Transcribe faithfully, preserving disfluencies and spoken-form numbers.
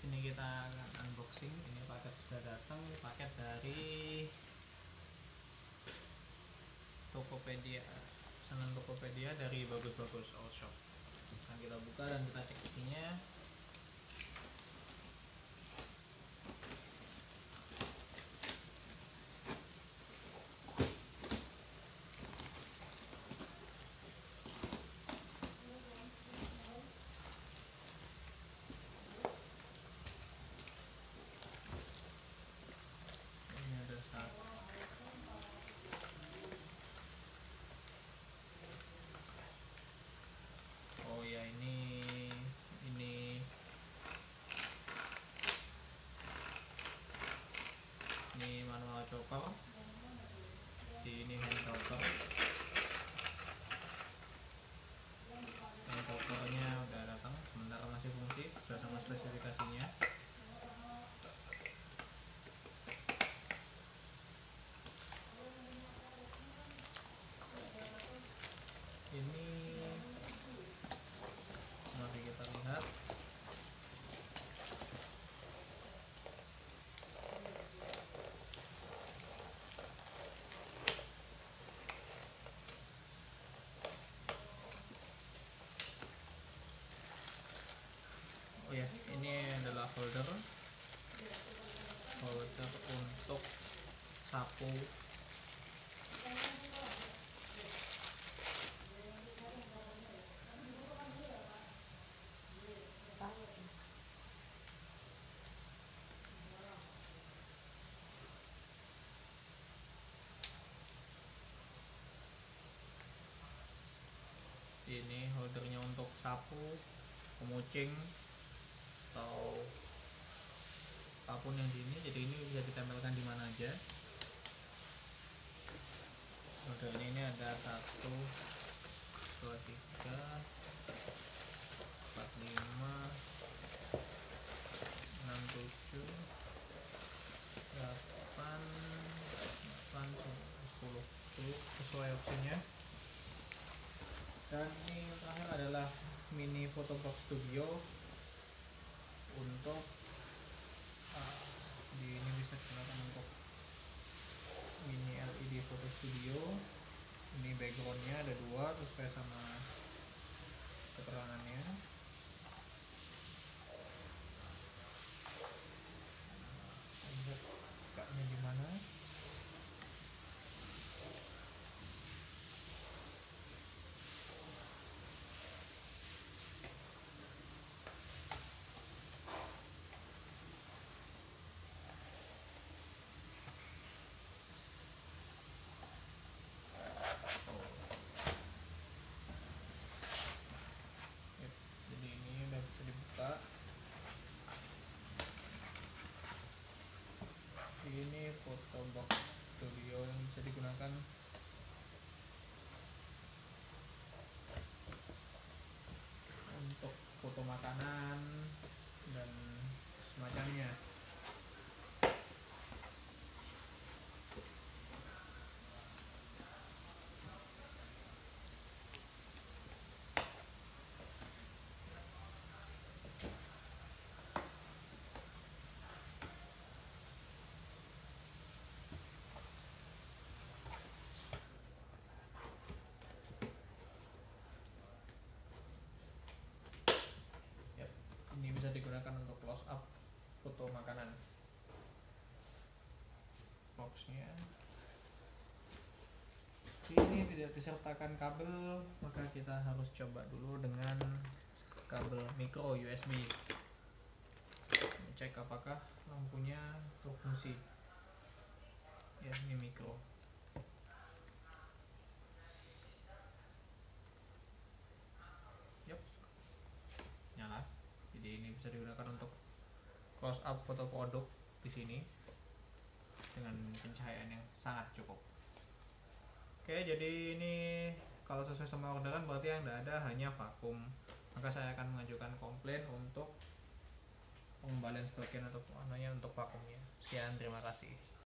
Sini kita akan unboxing. Ini paket sudah datang, paket dari Tokopedia, pesanan Tokopedia dari Bagus Bagus All Shop. Nah, kita buka dan kita cek isinya. Ini ada satu. Oh ya, ini ini ini manual chopper. Ini hand chopper. Hand choppernya udah datang, sementara masih fungsi sesuai sama spesifikasinya. Ini mari kita lihat. Oh ya, ini adalah holder holder untuk sapu. Ini holdernya untuk sapu, pemucing, atau apapun yang di ini. Jadi ini bisa ditempelkan di mana aja. Holdernya ini ada satu, dua, tiga, empat, lima, enam, tujuh, delapan, delapan, sepuluh, sepuluh sesuai opsinya. Dan ini yang terakhir adalah mini photo box studio untuk uh, di ini bisa digunakan untuk mini L E D photo studio. Ini backgroundnya ada dua sesuai sama keterangannya. Lihat bukanya gimana. Jadi ini udah bisa dibuka. Ini photo box studio yang bisa digunakan untuk foto makanan dan semacamnya. Ini bisa digunakan untuk close up foto makanan. Boxnya ini tidak disertakan kabel, maka kita harus coba dulu dengan kabel micro U S B. Cek apakah lampunya berfungsi. Ya, ini micro. Yep, nyala. Jadi ini bisa digunakan untuk close up foto produk di sini dengan pencahayaan yang sangat cukup. Oke, jadi ini kalau sesuai sama orderan berarti yang tidak ada hanya vakum. Maka saya akan mengajukan komplain untuk pengembalian sebagian atau namanya untuk vakumnya. Sekian, terima kasih.